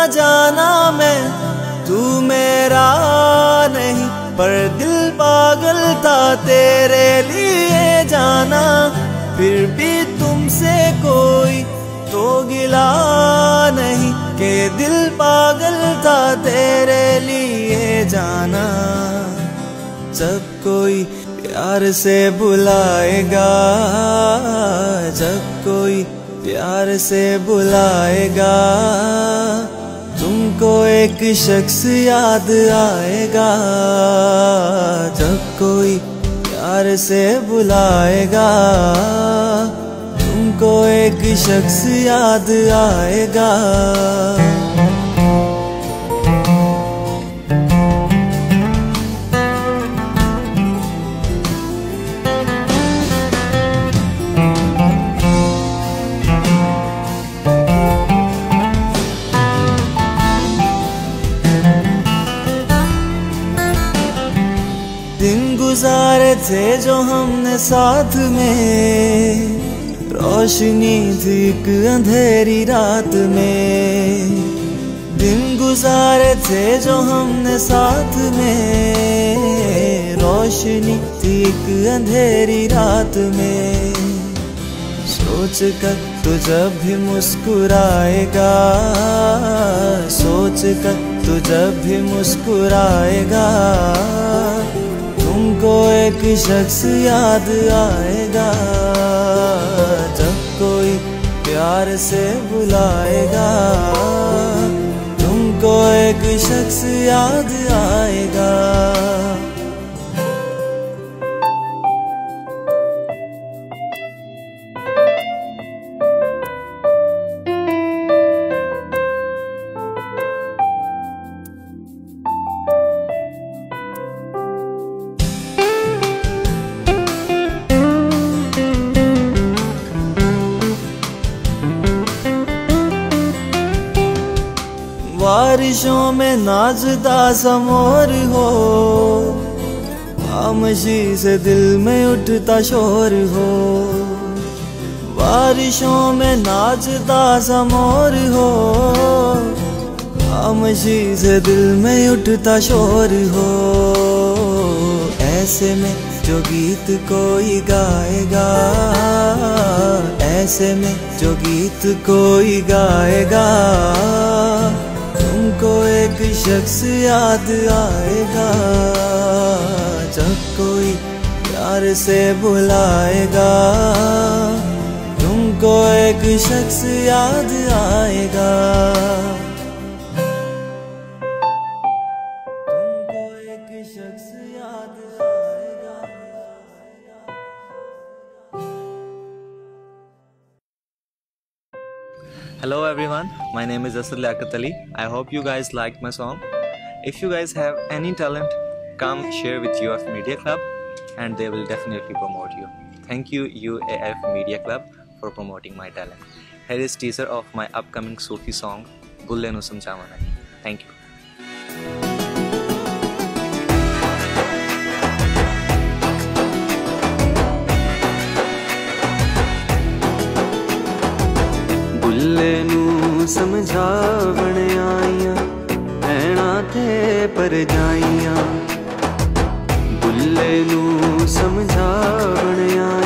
जाना मैं तू मेरा नहीं, पर दिल पागल था तेरे लिए जाना। फिर भी तुमसे कोई तो गिला नहीं कि दिल पागल था तेरे लिए जाना। जब कोई प्यार से बुलाएगा, जब कोई प्यार से बुलाएगा, तुमको एक शख्स याद आएगा। जब कोई प्यार से बुलाएगा, तुमको एक शख्स याद आएगा। दिन गुजारे थे जो हमने साथ में, रोशनी थी एक अंधेरी रात में। दिन गुजारे थे जो हमने साथ में, रोशनी थी एक अंधेरी रात में। सोच कर तू जब भी मुस्कुराएगा, सोच कर तू जब भी मुस्कुराएगा, तुमको एक शख्स याद आएगा। जब कोई प्यार से बुलाएगा, तुमको एक शख्स याद आएगा। बारिशों में नाचता समोर हो, खामोशी से दिल में उठता शोर हो। बारिशों में नाचता समोर हो, खामोशी से दिल में उठता शोर हो। ऐसे में जो गीत कोई गाएगा, ऐसे में जो गीत कोई गाएगा, तुमको एक शख्स याद आएगा। जब कोई प्यार से बुलाएगा, तुमको एक शख्स याद आएगा। तुमको एक शख्स याद आएगा। Hello everyone, my name is Asad Liaquat Ali. I hope you guys liked my song. If you guys have any talent, come share with UAF Media Club and they will definitely promote you. Thank you UAF Media Club for promoting my talent. Here is teaser of my upcoming Sufi song, Bulle Nu Samjhawa Nahi. Thank you. Bulleh नू समझावण आईयां, भैणा ते परजाईयां। बुल्ले नू समझावण आईयां,